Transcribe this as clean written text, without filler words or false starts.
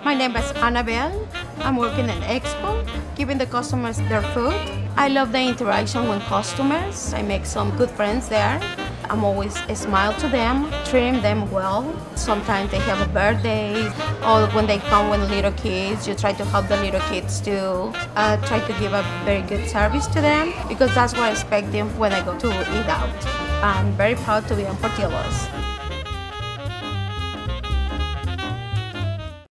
My name is Anabel. I'm working in Expo, giving the customers their food. I love the interaction with customers. I make some good friends there. I'm always smile to them, treating them well. Sometimes they have a birthday, or when they come with little kids, you try to help the little kids to try to give a very good service to them, because that's what I expect them when I go to eat out. I'm very proud to be on Portillo's.